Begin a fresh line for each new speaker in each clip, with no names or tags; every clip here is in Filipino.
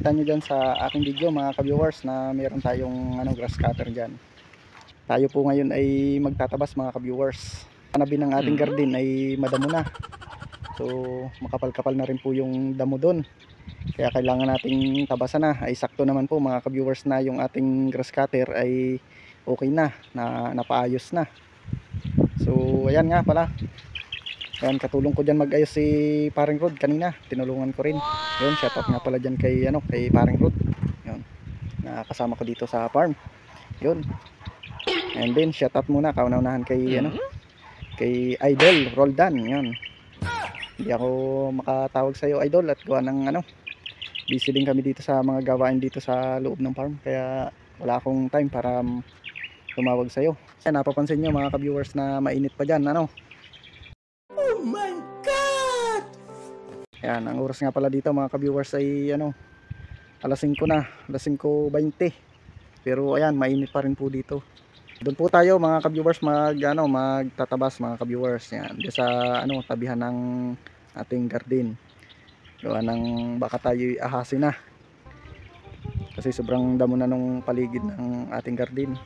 makikita nyo dyan sa aking video mga ka-viewers na meron tayong grass cutter dyan. Tayo po ngayon ay magtatabas mga ka-viewers. Kanabi ng ating garden ay madamo na. So makapal-kapal na rin po yung damo doon. Kaya kailangan nating tabasan na. Ay sakto naman po mga ka-viewers na yung ating grass cutter ay okay na, napaayos na. So ayan nga pala. Ayan, katulong ko dyan mag-ayos si Paring Rod kanina. Tinulungan ko rin. Yun, shoutout nga pala dyan kay Paring Rod. Yun, nakasama ko dito sa farm. Yun. And then shoutout muna kauna-unahan kay kay Idol Roldan. Yun. Hindi ako makatawag sa iyo Idol at gawa ng busy din kami dito sa mga gawain dito sa loob ng farm. Kaya wala akong time para tumawag sa iyo. Ayan, napapansin niyo mga ka-viewers na mainit pa dyan, Oh my God! Ayan, ang oras nga pala dito mga ka-viewers ay alas 5 na, alas 5:20. Pero ayan, mainit pa rin po dito. Doon po tayo mga ka-viewers magtatabas mga ka-viewers. Yan, diyan sa tabihan ng ating garden. Gawa ng baka tayo ahasin na. Kasi sobrang damo na nung paligid ng ating garden.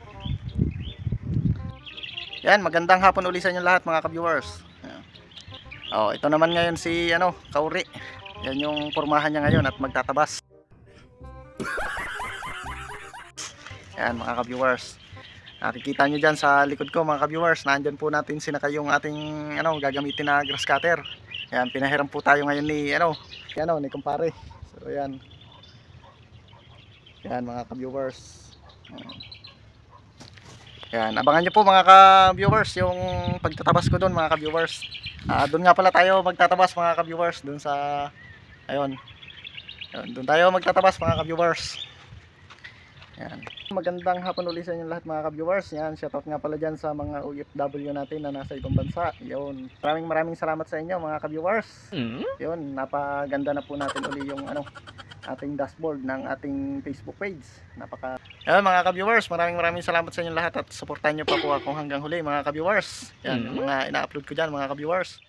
Yan, magandang hapon uli sa inyo lahat mga ka-viewers. Oh, ito naman ngayon si Kauri. Yan yung pormahan niya ngayon at magtatabas. Yan mga ka-viewers. Nakikita nyo dyan sa likod ko mga ka-viewers. Nandyan po natin sinakay yung ating gagamitin na grass cutter. Yan, pinahiram po tayo ngayon ni ni kumpare. So yan. Yan mga ka-viewers. Yan, abangan nyo po mga ka-viewers yung pagtatabas ko doon mga ka-viewers. Doon nga pala tayo magtatabas mga ka-viewers, doon sa ayun. Doon tayo magtatabas mga ka-viewers. Yan. Magandang hapon ulit sa inyo lahat mga ka-viewers. Yan, shoutout nga pala diyan sa mga OFW natin na nasa ibang bansa. Yun. Maraming salamat sa inyo mga ka-viewers. Yun, napaganda na po natin uli yung ating dashboard ng ating Facebook page. Yan mga ka-viewers, maraming salamat sa inyo lahat at suportahan niyo pa po ako hanggang huli mga ka-viewers. Yan, mga ina-upload ko diyan mga ka-viewers.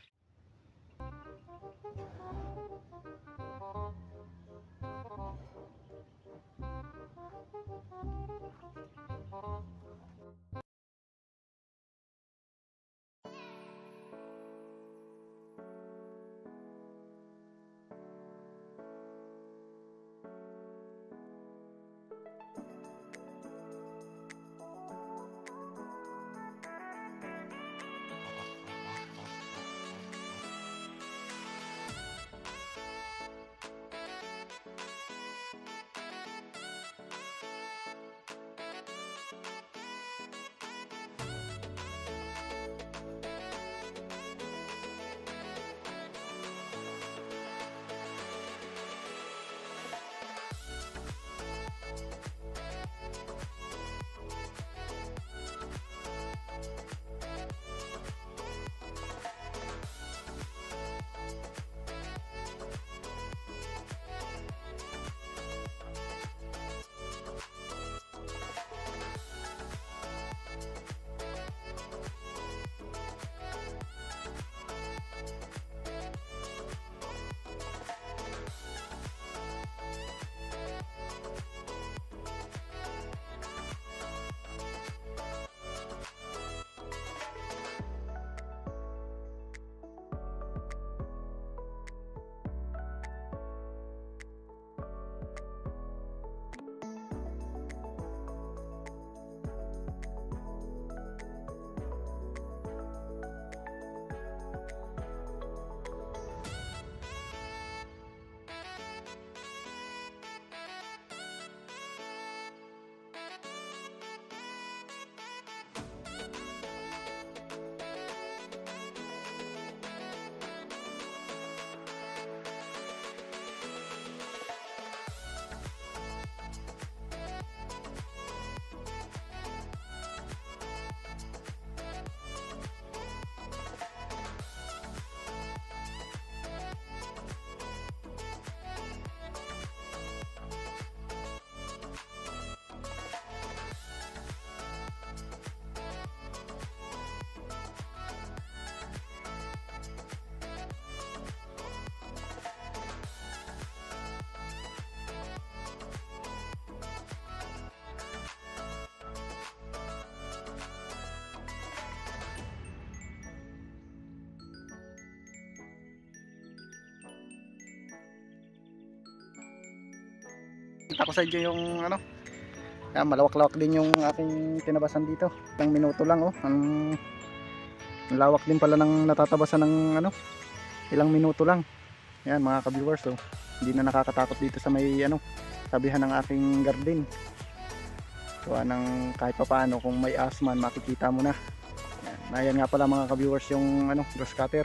Pakita ko sa inyo yung ano. Yan, malawak-lawak din yung aking tinabasan dito. Ilang minuto lang oh. Ang lawak din pala ng natatabasan ng ano. Ilang minuto lang. Yan mga ka-viewers oh. Hindi na nakakatakot dito sa may ano, sabihan ng aking garden. So ng kahit pa paano kung may asman makikita mo na. Yan nga pala mga ka-viewers yung ano, grass cutter.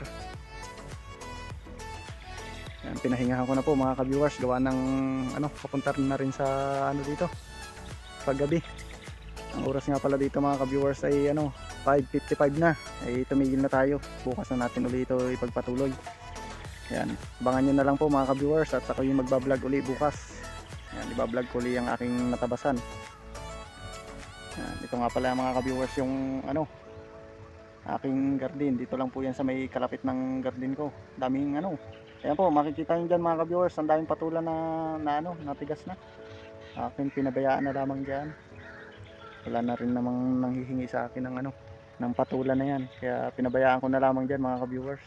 Yan, pinahingahan ko na po mga ka-viewers, gawa ng ano, papunta na rin sa ano dito paggabi. Ang oras nga pala dito mga ka-viewers ay ano 5:55 na, ay tumigil na tayo. Bukas na natin ulit ito ipagpatuloy. Yan, abangan nyo na lang po mga ka-viewers at ako yung magbablog uli bukas. Yan, ibablog ko uli ang aking natabasan. Yan, ito nga pala mga ka-viewers yung ano, aking garden. Dito lang po yan sa may kalapit ng garden ko. Daming ano, ayan po makikita nyo dyan mga ka-viewers, ang daming patulan na ano, natigas na. Akin pinabayaan na lamang dyan. Wala na rin namang nanghihingi sa akin ng ano, ng patulan na yan, kaya pinabayaan ko na lamang dyan mga ka-viewers.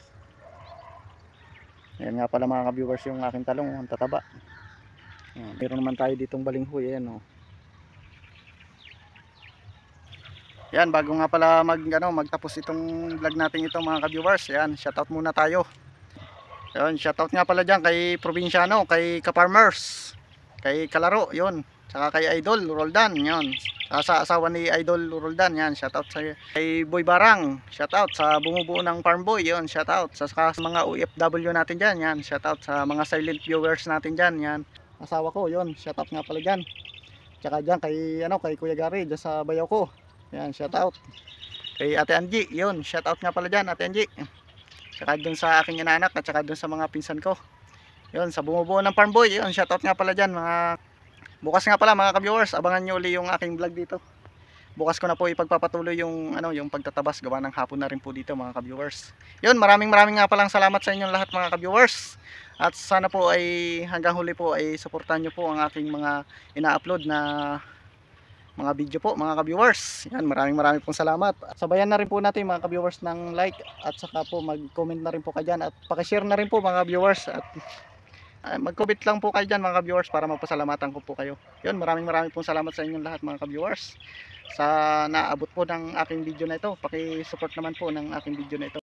Ayan nga pala mga ka-viewers yung aking talong, ang tataba. Ayan, meron naman tayo ditong balinghoy. Ayan oh. Yan, bago nga pala magtapos itong vlog natin ito mga ka-viewers, yan, shoutout muna tayo. Yan, shoutout nga pala dyan kay Probinsyano, kay Ka-Farmers, kay Kalaro, yun, saka kay Idol Roldan, yun, sa asawa ni Idol Roldan, yan, shoutout sa kay Boy Barang, shoutout sa bumubuo ng Farm Boy, yun, shoutout sa mga OFW natin dyan, yan, shoutout sa mga silent viewers natin dyan, yan, asawa ko, yun, shoutout nga pala dyan, tsaka dyan kay, ano, kay Kuya Gary, dyan sa bayaw ko. Yan, shout out kay Ate Angie, yun, shout out nga pala dyan Ate Angie, saka dun sa aking inanak at saka dun sa mga pinsan ko, yun, sa bumubuo ng Farm Boy, yun, shout out nga pala dyan mga. Bukas nga pala mga ka-viewers, abangan nyo uli yung aking vlog dito. Bukas ko na po ipagpapatuloy yung ano, yung pagtatabas, gawa ng hapon na rin po dito mga ka-viewers. Yun, maraming nga palang salamat sa inyong lahat mga ka-viewers. At sana po ay hanggang huli po ay suportahan nyo po ang aking mga ina-upload na mga video po mga ka-viewers. Yan, maraming pong salamat. Sabayan na rin po natin mga ka-viewers ng like at saka po mag-comment na rin po kayo dyan at paki-share na rin po mga ka-viewers at mag-comment lang po kayo dyan mga ka-viewers para mapasalamatan ko po kayo. Yun, maraming pong salamat sa inyong lahat mga ka-viewers sa naabot po ng aking video na ito. Paki-support naman po ng aking video na ito.